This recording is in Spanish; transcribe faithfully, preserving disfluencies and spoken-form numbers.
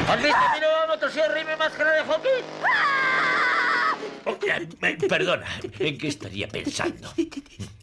¿Has visto mi nueva motosierra y mi máscara de hockey? Oh, eh, eh, perdona, ¿en qué estaría pensando?